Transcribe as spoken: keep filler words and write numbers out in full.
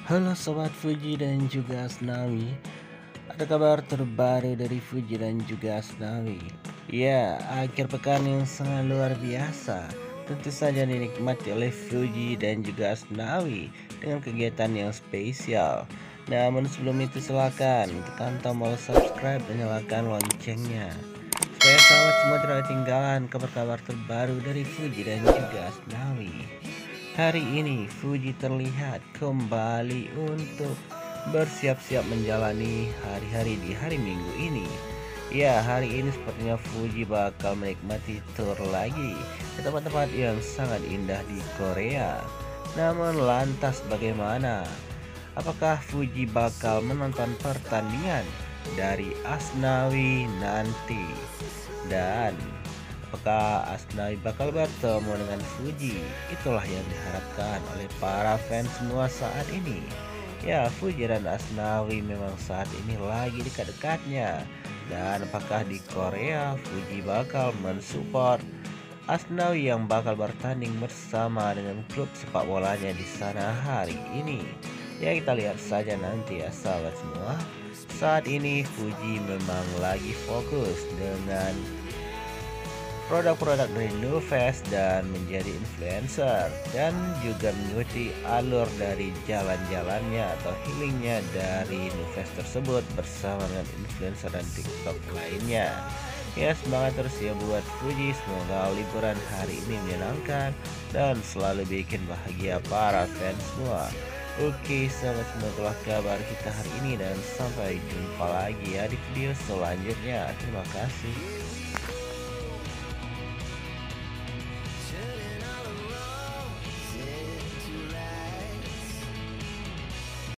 Halo Sobat Fuji dan juga Asnawi. Ada kabar terbaru dari Fuji dan juga Asnawi. Ya, akhir pekan yang sangat luar biasa. Tentu saja dinikmati oleh Fuji dan juga Asnawi dengan kegiatan yang spesial. Namun sebelum itu silakan tekan tombol subscribe dan nyalakan loncengnya supaya sahabat semua tidak ketinggalan kabar-kabar terbaru dari Fuji dan juga Asnawi. Hari ini Fuji terlihat kembali untuk bersiap-siap menjalani hari-hari di hari Minggu ini. Ya, hari ini sepertinya Fuji bakal menikmati tour lagi ke tempat-tempat yang sangat indah di Korea. Namun lantas bagaimana? Apakah Fuji bakal menonton pertandingan dari Asnawi nanti? Dan apakah Asnawi bakal bertemu dengan Fuji? Itulah yang diharapkan oleh para fans semua saat ini. Ya, Fuji dan Asnawi memang saat ini lagi dekat-dekatnya. Dan apakah di Korea Fuji bakal mensupport Asnawi yang bakal bertanding bersama dengan klub sepak bolanya di sana hari ini? Ya, kita lihat saja nanti ya sahabat semua. Saat ini Fuji memang lagi fokus dengan produk-produk dari Nufest dan menjadi influencer dan juga mengikuti alur dari jalan-jalannya atau healingnya dari Nufest tersebut bersama dengan influencer dan TikTok lainnya. Ya, semangat terus ya buat Fuji, semoga liburan hari ini menyenangkan dan selalu bikin bahagia para fans semua. Oke sahabat, semua itulah kabar kita hari ini dan sampai jumpa lagi ya di video selanjutnya. Terima kasih.